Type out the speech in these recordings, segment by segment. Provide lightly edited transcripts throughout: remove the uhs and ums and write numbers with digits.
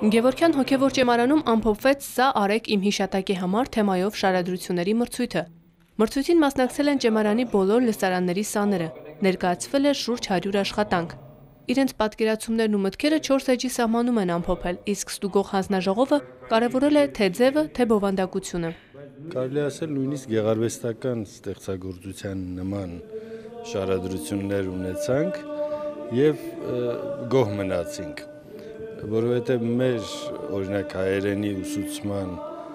Գևորգյան հոգևոր ճեմարանում ամփոփվեց «Սա արեք իմ հիշատակի համար» թեմայով շարադրությունների մրցույթը։ Մրցույթին մասնակցել են ճեմարանի բոլոր լսարանների սաները, ներկայացվել էր շուրջ 100 աշխատանք։ Իրենց պատկերացումներն ու մտքերը 4 էջի սահմանում են ամփոփել, իսկ ստուգող հանձնաժողովը կարևորել է թե ձևը, թե բովանդակությունը։ Կարելի ասել նույնիսկ գեղարվեստական ստեղծագործության նման շարադրություններ ունեցանք եւ գոհ մնացինք, որովհետեւ մեր օրինակ հայերենի ուսուցման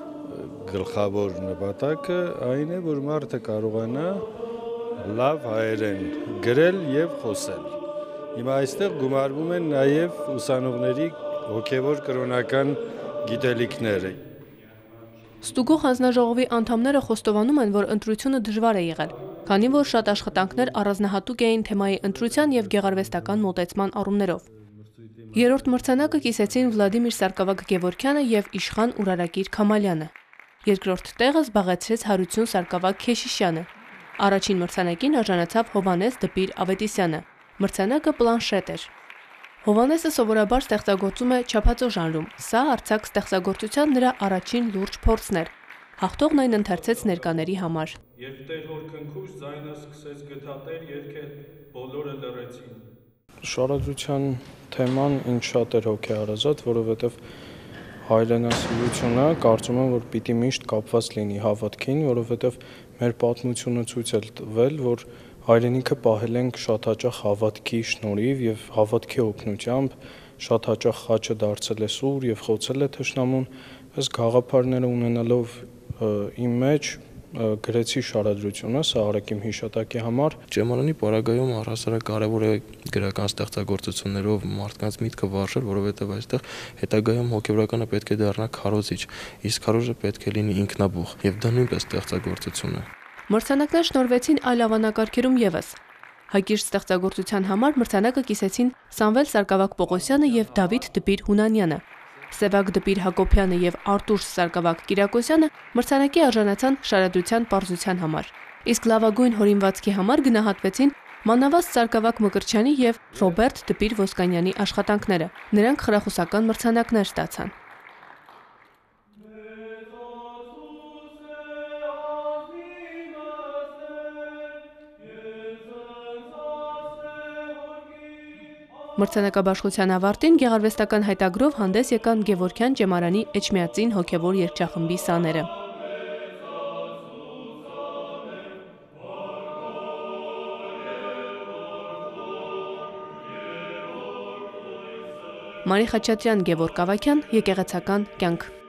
գլխավոր նպատակը այն է, որ մարդը կարողանա լավ հայերեն գրել եւ խոսել։ Հիմա այստեղ գումարվում են նաեւ ուսանողների հոգեվոր կրոնական գիտելիքները։ Ստուգող հանձնաժողովի անդամները խոստովանում են, որ ընտրությունը դժվար է եղել, քանի որ շատ աշխատանքներ առանձնահատուկ էին թեմայի ընտրության եւ գեղարվեստական մոտեցման առումներով։ Երրորդ մրցանակը կիսեցին Վլադիմիր Սարգսակ-Գևորգյանը եւ Իշխան Ուրարակիր Քամալյանը։ Երկրորդ տեղը զբաղեցրեց Հարություն Սարգսակ-Քեշիշյանը։ Առաջին մրցանակին արժանացավ Հովհաննես Դպիր Ավետիսյանը։ Մրցանակը պլանշետ էր։ Հովհաննեսը սովորաբար ստեղծագործում է չափածո ժանրում, սա արձակ ստեղծագործության նրա առաջին լուրջ փորձն էր։ Հաղթողն այն ընթերցեց ներկաների համար։ Երբ Տեր հոր քնքուշ ձայնը սկսեց գթատեր երգել, բոլորը լռեցին։ Շարադրության թեման ինձ շատ էր հոգեհարազատ, որովհետև հայրենասիրությունը կարծում եմ, որ պիտի միշտ կապված լինի հավատքին, որովհետև մեր պատմությունը ցույց է տվել, որ հայրենիքը պահել ենք շատ հաճախ հավատքի շնորհիվ եւ հավատքի օգնությամբ, շատ հաճախ խաչը դարձել է սուր եւ խոցել է թշնամուն, այս գաղափարները ունենալով իմ մեջ գրեցի շարադրությունը, սա արեք իմ հիշատակի համար։ Ճեմարանի պարագայում առհասարակ կարևոր է գրական ստեղծագործություններով մարդկանց միտքը վարժել, որովհետև այստեղ հետագայում հոգեվորականը պետք է դառնա քարոզիչ, իսկ քարոզը պետք է լինի ինքնաբուխ, եւ դա նույնպես ստեղծագործություն է։ Մրցանակներ շնորհվեցին այլ ավանակարգերում եւս։ Հակիրճ ստեղծագործության համար մրցանակը կիսեցին Սամվել Սարգսակ-Պողոսյանը եւ Դավիթ Դպիր Հունանյանը։ Սևակ Դպիր Հակոբյանը եւ Արտուշ Սարգսակ-Կիրակոսյանը մրցանակի արժանացան շարադրության պարզության համար։ Իսկ լավագույն հորինվածքի համար գնահատվեցին Մանավաստ Սարգսակ-Մկրտչյանի եւ Ռոբերտ Դպիր Ոսկանյանի աշխատանքները։ Նրանք խրախուսական մրցանակներ ստացան։ Մրցանակաբաշխության ավարտին գեղարվեստական հայտագրով հանդես եկան Գևորգյան ճեմարանի Էջմիածին հոգևոր երգչախմբի սաները։ Մարի Խաչատրյան, Գևորգ Ավագյան, եկեղեցական կյանք։